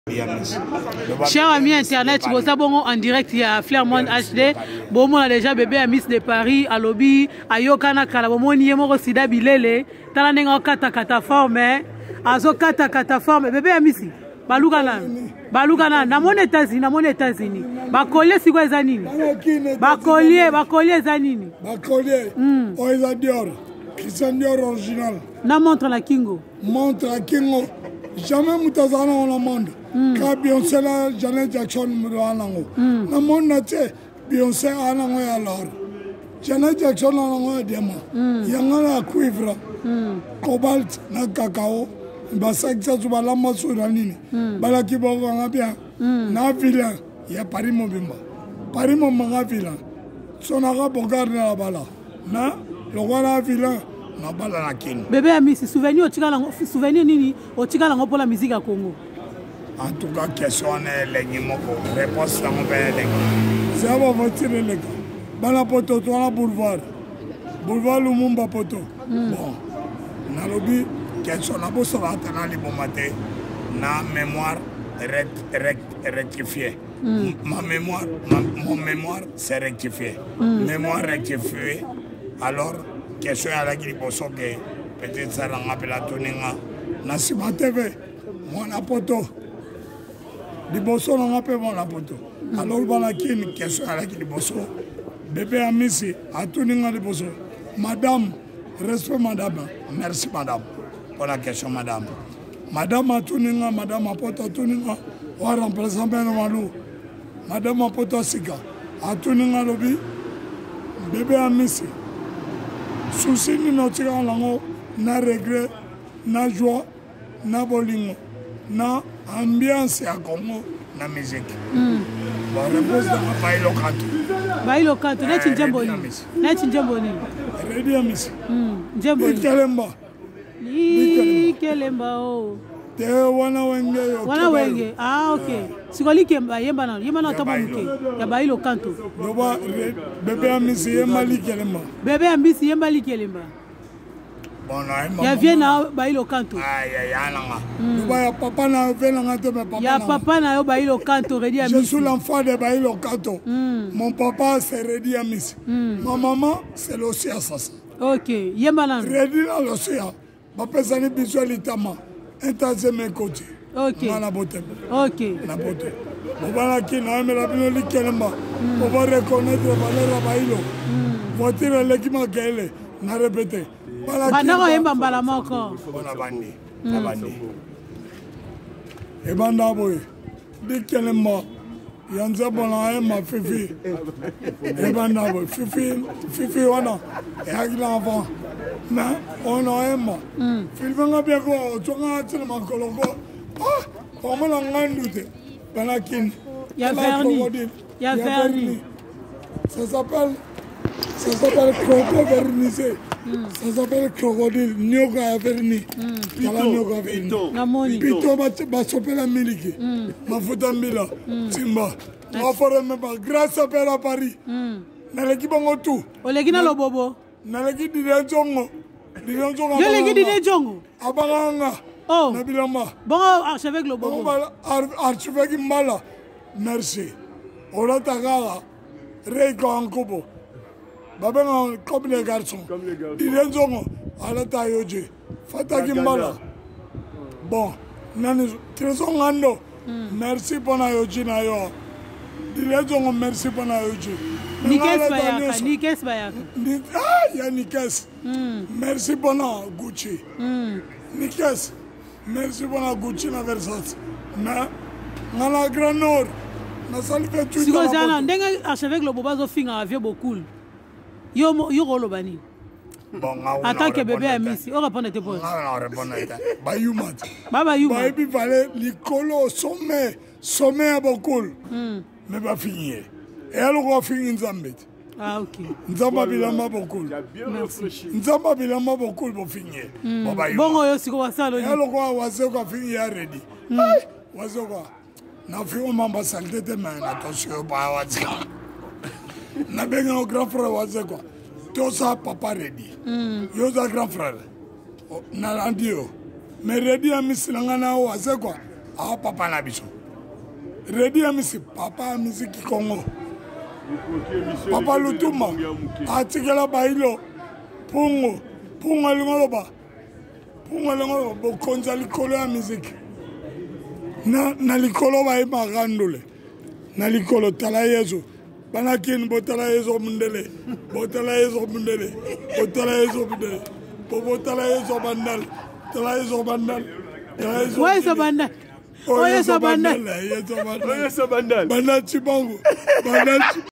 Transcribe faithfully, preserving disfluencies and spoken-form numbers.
Chers amis internet, vous savez en direct il y a Flairmont H D. Bon, on a déjà bébé à Miss de Paris, à Lobby, à Yokana Kala. Bon, on y est mort aussi d'Abilele. T'as la kata kata forme, azo kata kata forme. Bébé à Miss, balugana, balugana. Na mon États-Unis, na mon États-Unis. Bakolé si quoi zanini? Bakolé, bakolé zanini. Bakolé. On les adore. Christian Dior original. Na montre la Kingo. Montre la Kingo. Jamais Moutazana on la monde. Quand Beyoncé là, Janet Jackson me doit lango. Na monde na te Beyoncé a lango alors. Janet Jackson a lango diamant. Yanga la cuivre, cobalt na cacao. Basak ça suba la maso na nini. Bala ki bongo nga bien. Na vilain, ya Paris Mobimba. Paris Mobimba vilain. Sonara bogarde na bala. Na le roi la vilain. Bébé ami, c'est souvenir au souvenir nini au tigala pour la musique à Congo. En tout cas, question est l'énimoko. Réponse dans mon pays. C'est à vous tirer les gars. Bala poto, toi la boulevard. Boulevard Lumumba poto. Bon, na lobby question la bosse va attendre les bons matins. Na mémoire rectifiée. Ma mémoire, mon mémoire c'est rectifié. Mémoire rectifiée. Alors question à la qui bosso que peut-être ça l'a appelé à Toninga. Nasima T V, mon apoto. Di bosso l'a appelé mon apoto. Alors voilà qui une question à la qui bosso. Bébé Amissi, à Toninga de bosso. Madame, respect madame. Merci madame pour la question madame. Madame à Toninga, madame apoto Toninga. On va remplacer Ben Malou. Madame apoto Sika. À Toninga lobby. Bébé Amissi. Souci ni notre langue, na regret, na joie, na bolingo, na ambiance à Congo, na musique. Bon, réponse dans Bailo Kanto. Bailo Kanto, n'est-ce pas Djamboni? N'est-ce pas Djamboni? Ready à Miss. Djamboni. Ikelemba. Ikelemba oh. Te wana wenge yo. Wana wenge. Ah ok. Sikoli kemba yemba na yemba na taba muke. Ya Bailo Kanto. Doba bébé Amissi yemba Ikelemba. Bébé Amissi yemba Ikelemba. Bon na ya vient na Bailo Kanto. Ah ya ya nanga. Doba ya papa na vient na te me papa. Ya papa na yo Bailo Kanto Ready Amissi. Je suis l'enfant de Bailo Kanto. Mon papa c'est Ready Amissi. Ma maman c'est l'Océan Assassin. Ok. Yemba na. Ready na l'Océan. Papa c'est ni visuel itama. Intazé mes côtés. Ok. Na beauté. Ok. Na beauté. On va la qui na me la bino Ikelemba. On va reconnaître valeur à Bailo. Voiture l'équipement qu'elle na répété. Banako yemba mbala moko. On a bandi. Na bandi. E banda boy. Ikelemba. Yanza bona ma fifi. E banda boy. Fifi fifi wana. E agila avant. Mais on a un mot. Il va bien quoi, tu as un ma colongo. Ah, comment on a un doute. Banakin. Il y a vernis. Il y a vernis. Ça s'appelle. Ça s'appelle croco vernisé. Ça s'appelle crocodile. Nyoga vernis. Kala nyoga vernis. Pito va s'appeler la miliki. Ma foutambila. Simba. Ma forêt même pas. Grâce à Père à Paris. N'a l'équipe en tout. Olegina lo bobo. Naleki dile jongo. Dile jongo. Yo leki dile jongo. Abanga. Oh. Nabilamba. Bon archevêque le bobo. Archevêque Mbala. Merci. Ola tagala. Reiko Ankobo. Babanga comme les garçons. Comme les garçons. Dile jongo. Ala tayoje. Fataki Mbala. Bon. Nani Treson Ando. Merci pour na yoji na yo. Dile jongo merci pour na yoji. Nikes Bayaka, Nikes Bayaka. Ah, il y a Nikes. Merci pour Gucci. Nikes, merci pour Gucci na Versace. Mais, dans la Grand Nord, na salle fait tout. Si vous avez un archevêque le boba zo finga avion beaucoup. Yo yo rolo bani. Bon, attends que bébé a mis. On répond à tes points. On répond à tes. Bayoumat. Baba Yuma. Baby fallait l'icolo sommet, sommet à beaucoup. Mais pas fini. Et alors on va finir Nzambet. Ah ok. Nzamba bilama beaucoup. Merci. Nzamba bilama beaucoup pour finir. Bon on aussi quoi ça là. Et alors on va se quoi finir ready. Ay, on va se quoi. Na fi on m'a salté de main attention pas wazi. Na benga au grand frère wazi quoi. Tout ça papa ready. Yo za grand frère. Na landio. Mais ready à misilanga na wazi quoi. Ah papa na biso. Redi Amisi, Papa Amisi Kikongo. Papa Lutuma, Atikela Bailo, Pungo, Pungo Lingoloba, Pungo Lingoloba, Bokonza Likolo ya musique. Na na Likolo ba Marandole. Na Likolo tala Yesu. Banakin botala Yesu mundele. Botala Yesu mundele. Botala Yesu mundele. Botala Yesu bandal. Tala Yesu bandal. Why is a bandal? Oh, yes, a bandal. Bandal Chibango. Bandal